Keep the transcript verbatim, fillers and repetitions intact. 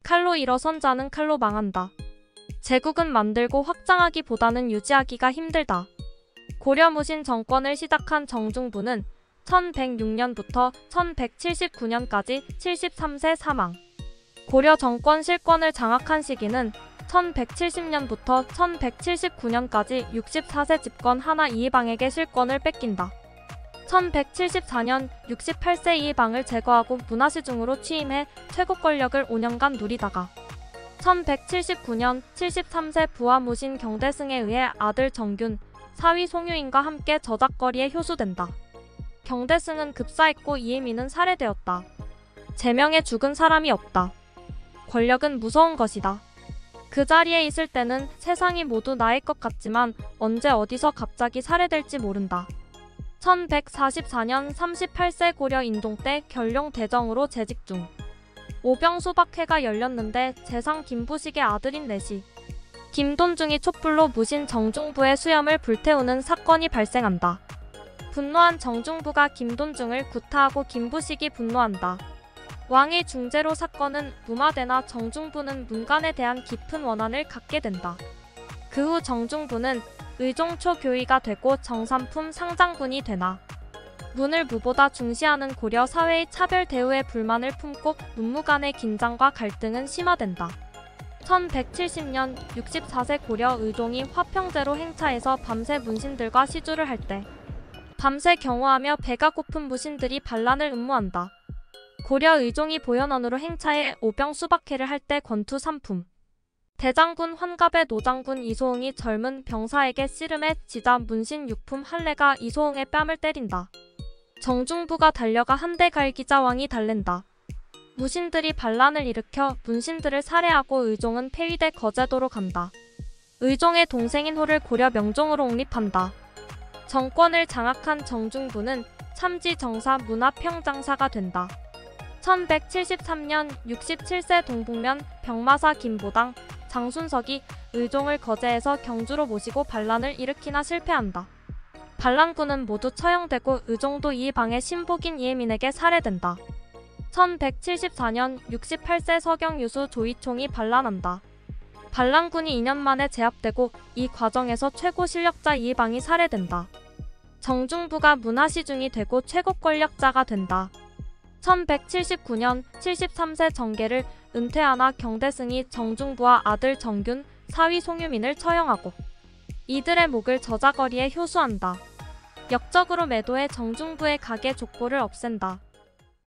칼로 일어선 자는 칼로 망한다. 제국은 만들고 확장하기보다는 유지하기가 힘들다. 고려 무신 정권을 시작한 정중부는 천백육 년부터 천백칠십구 년까지 칠십삼 세 사망. 고려 정권 실권을 장악한 시기는 천백칠십 년부터 천백칠십구 년까지 육십사 세 집권 하나 이방에게 실권을 뺏긴다. 천백칠십사 년 육십팔 세 이방을 제거하고 문화시중으로 취임해 최고 권력을 오 년간 누리다가 천백칠십구 년 칠십삼 세 부하 무신 경대승에 의해 아들 정균, 사위 송유인과 함께 저작거리에 효수된다. 경대승은 급사했고 이혜민은 살해되었다. 제명에 죽은 사람이 없다. 권력은 무서운 것이다. 그 자리에 있을 때는 세상이 모두 나일 것 같지만 언제 어디서 갑자기 살해될지 모른다. 천백사십사 년 삼십팔 세 고려 인동 때 결룡 대정으로 재직 중 오병수박회가 열렸는데 재상 김부식의 아들인 내시 김돈중이 촛불로 무신 정중부의 수염을 불태우는 사건이 발생한다. 분노한 정중부가 김돈중을 구타하고 김부식이 분노한다. 왕의 중재로 사건은 무마되나 정중부는 문간에 대한 깊은 원한을 갖게 된다. 그 후 정중부는 의종초 교의가 되고 정삼품 상장군이 되나 문을 무보다 중시하는 고려 사회의 차별 대우에 불만을 품고 문무 간의 긴장과 갈등은 심화된다. 천백칠십 년 육십사 세 고려 의종이 화평제로 행차해서 밤새 문신들과 시주를 할 때 밤새 경호하며 배가 고픈 무신들이 반란을 음모한다. 고려 의종이 보현원으로 행차해 오병수박회를 할 때 권투 삼품 대장군 환갑의 노장군 이소흥이 젊은 병사에게 씨름해 지자 문신 육품 한례가 이소흥의 뺨을 때린다. 정중부가 달려가 한 대 갈기자 왕이 달랜다. 무신들이 반란을 일으켜 문신들을 살해하고 의종은 폐위돼 거제도로 간다. 의종의 동생인 호를 고려 명종으로 옹립한다. 정권을 장악한 정중부는 참지 정사 문화평장사가 된다. 천백칠십삼 년 육십칠 세 동북면 병마사 김보당, 장순석이 의종을 거제에서 경주로 모시고 반란을 일으키나 실패한다. 반란군은 모두 처형되고 의종도 이 방의 신복인 이혜민에게 살해된다. 천백칠십사 년 육십팔 세 서경유수 조이총이 반란한다. 반란군이 이 년 만에 제압되고 이 과정에서 최고 실력자 이방이 살해된다. 정중부가 문화시중이 되고 최고 권력자가 된다. 천백칠십구 년 칠십삼 세 정계를 은퇴하나 경대승이 정중부와 아들 정균, 사위 송유민을 처형하고 이들의 목을 저자거리에 효수한다. 역적으로 매도해 정중부의 가계 족보를 없앤다.